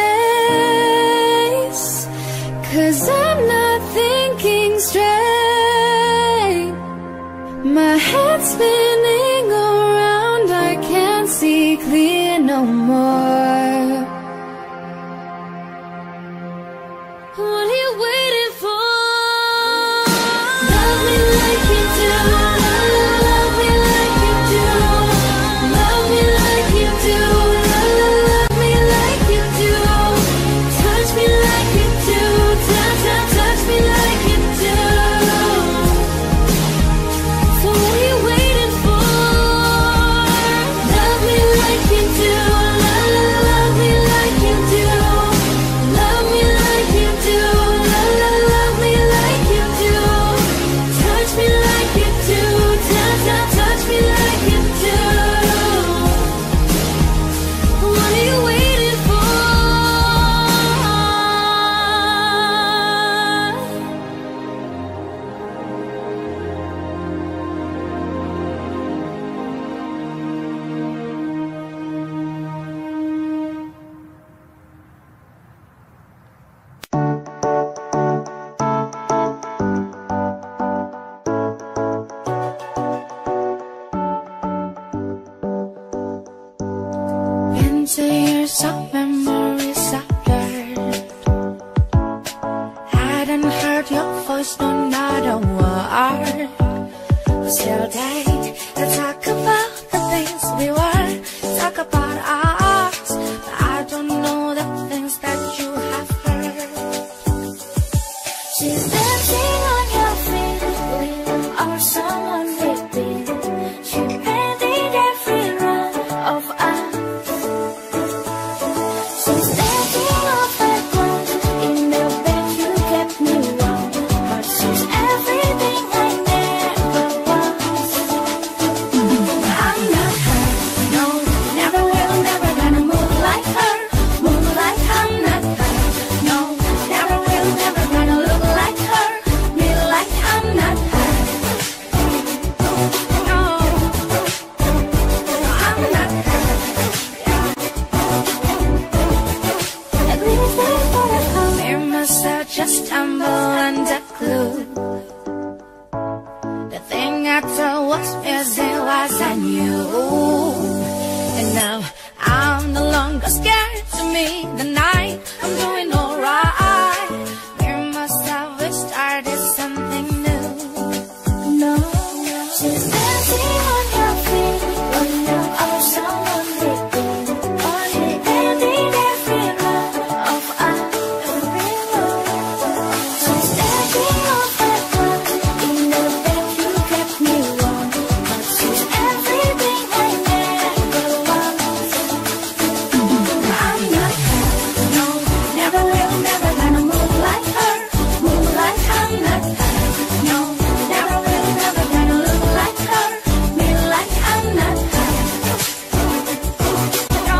pace, 'cause I'm not thinking straight. My head's spinning around, I can't see clear no more. What are you waiting for? Love me like you do. Love me like you do. Love me like you do. Love me like you do. Touch me like you do. Touch me like you do. So what are you waiting for? Love me like you do. Love me like you do. Love me like you do. Love me like you do. Touch me like you do. Touch me like you do. What are you waiting for? Into years of memories I blurred. Hadn't heard your voice, no, not a word. But still day to talk about the things we were. Talk about us, but I don't know the things that you have heard. She's dancing on your feet with or someone repeat. She painted every run of us. She's taking off her clothes. In the bed you kept me warm, but she's everything I never was. I'm not her, no, never will, never gonna move like her. Move like I'm not her, no, never will, never gonna look like her. Be like I'm not her. No, I'm not her. We must have just stumbled under glue. The thing I thought was missing was I knew. And now I'm no longer scared to meet the night. I'm doing alright. We must have started something new. No, she's dancing on your feet. When you are someone repeat. Only ending every run of us. She's taking off her clothes. In the bed you kept me warm, but she's everything I never was. I'm not her, no, never will, never gonna move like her. Move like I'm not her, no, never will, never gonna look like her. Be like I'm not her. No,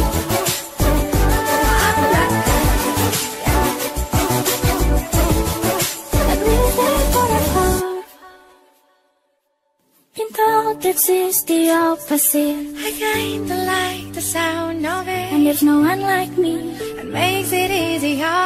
I'm not her. At least that's what I thought. Been told exists the opposite. I kinda like the sound of it, and there's no one like me. It makes it easier.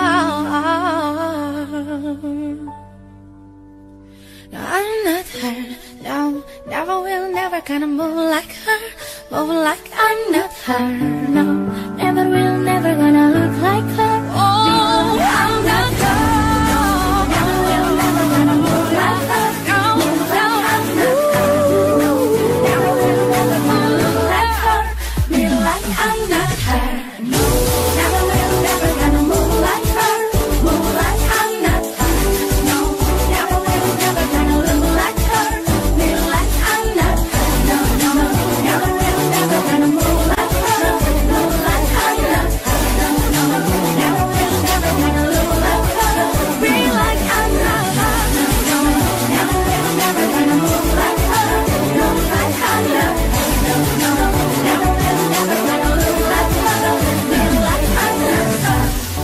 No, I'm not her. No, never will, never gonna move like her. Move like I'm not her. No, never will, never gonna look like her. Oh, I'm not her. No, never will, never gonna move like her. No, no, I'm not her. No, never will, never gonna look like her. Be like I'm not her. No, never will, never gonna move like her. Move like I'm not her. No, never will, never gonna look like her. Be like I'm not her. No, no, no, never will, never gonna move like her. Move like I'm not her. No, no, no, never will, never gonna look like her. Be like I'm not her. No, no, no, never will, never gonna move like her. Move like I'm not her. No, no, no, never will, never gonna look like her. Be like I'm not her.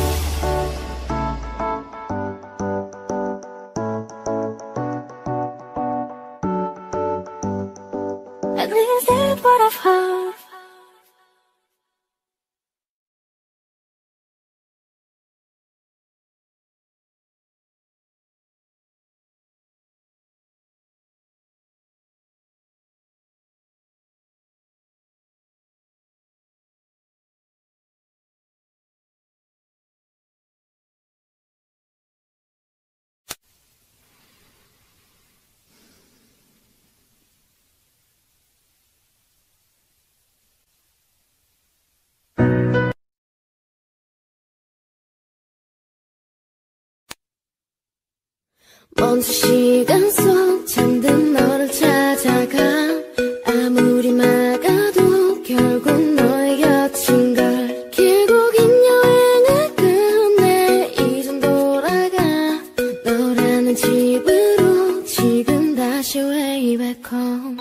At least that's what I've heard. 먼저 시간 속 잠든 너를 찾아가 아무리 막아도 결국 너의 곁인걸 길고 긴 여행을 끝내 이젠 돌아가 너라는 집으로 지금 다시 way back home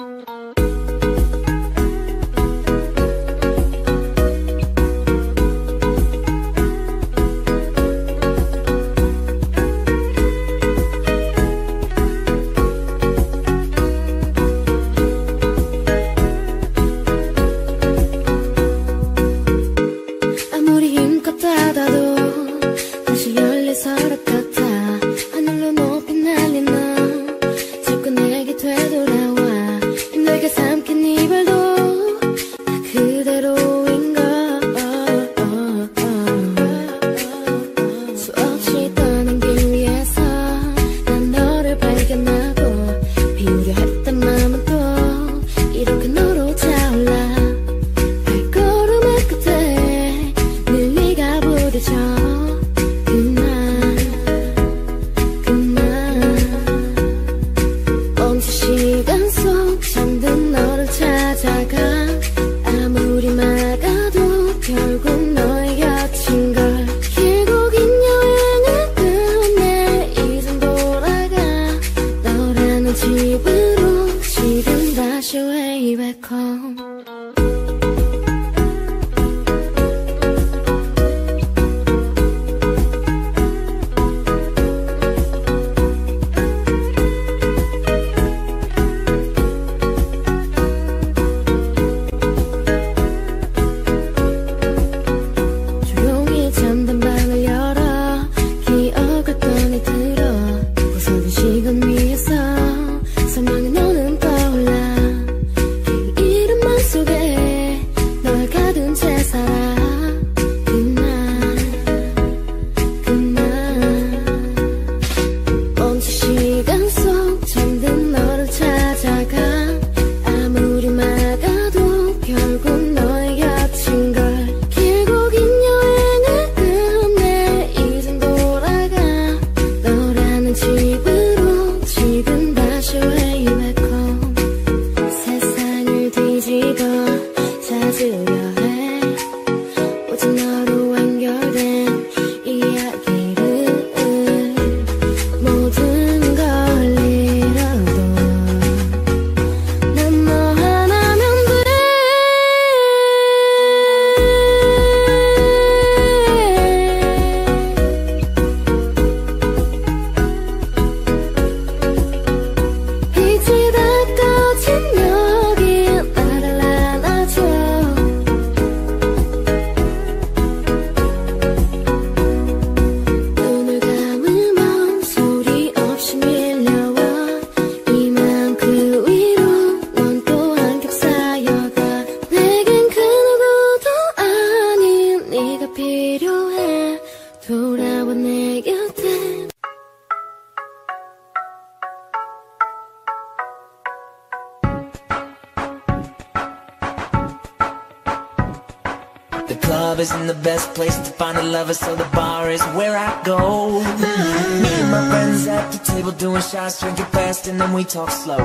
Isn't the best place to find a lover, so the bar is where I go. Me and my friends at the table doing shots, drinking fast, and then we talk slow.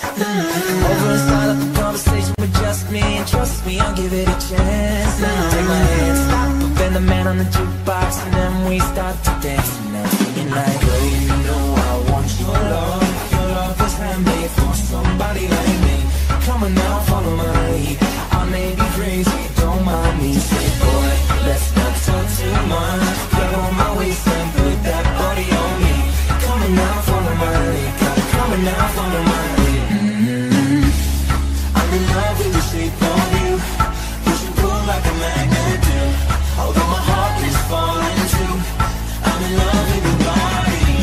Come over and start up a conversation with just me, and trust me, I'll give it a chance. Take my hand, stop, and then the man on the jukebox, and then we start to dance. And I'm singing like, girl, you know I want your love. Your love was handmade for somebody like me. Come on now, follow my lead. I may be crazy, don't mind me. Say, boy, let's not talk too much. Grab on my waist and put that body on me. Come on now, follow my lead. Come on now, follow my lead. I'm in love with the shape of you. Push and pull like a magnet do. Although my heart is falling too, I'm in love with your body.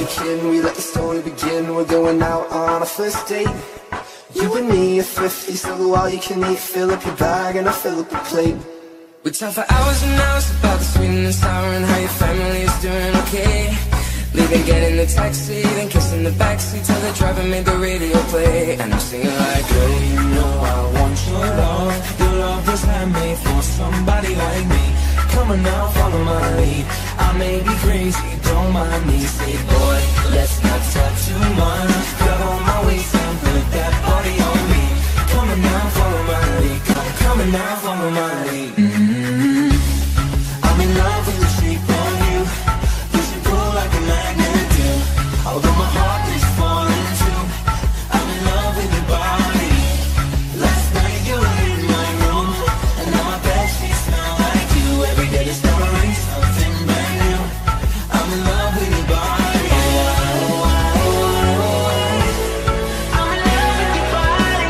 you kidding? We let the story begin. We're going out on a first date. You and me are thrifty, so go all you can eat. Fill up your bag and I'll fill up the plate. We talk for hours and hours about the sweet and the sour and how your family is doing okay. Leaving, getting the taxi, then kissing the backseat till the driver made the radio play. And I'm singing like, girl, you know I want your love. Your love was handmade for somebody like me. Come on now, follow my lead. I may be crazy, don't mind me. Say, boy, let's not talk too much. Grab on my waist and put that body on me. Come on now, follow my lead. Come on now, follow my lead. I'm in love with the shape of you. Like a magnet do. Although my heart is falling too, I'm in love with your body. Last night you were in my room, and now my bed sheets smell like you. Every day discovering something brand new. I'm in love with your body. I'm in love with your body.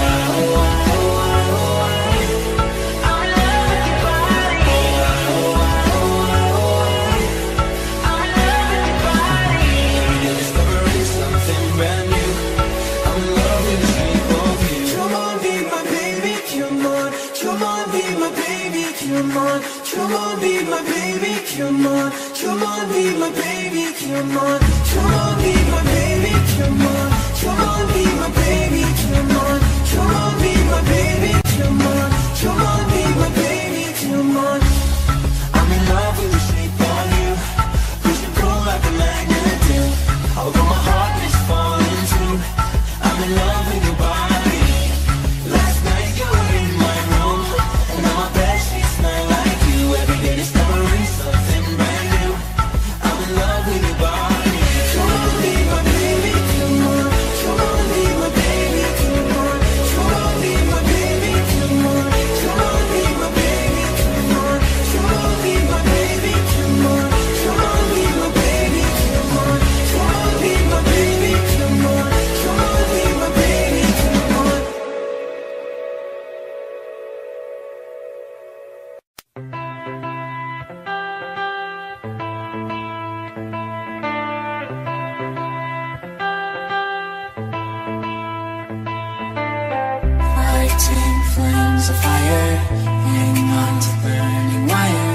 I'm in love with your body. Come on, be my baby, come on. Come on, be my baby, come on. Come on, be my baby, come on. Come on, be my baby, come on. Come on, be my baby, come on. Come on, be my baby, come on. I'm in love with the shape of you. Push and pull like a magnet do. Although my heart is falling too, I'm in love with your body. Last night you were in my room, and now my bed sheets smell like you. Every day discovering something brand new. I'm in love with your body. Come on, be my baby, come on. Come on, be my baby, come on. Come on, be my baby, come on. Come on, be my baby, come on. Come on, be my baby, come on. Come on, be my baby, come on. Come on, be my baby, come on. Come on, be my baby, come on. Fighting flames of fire, hang on to burning wire.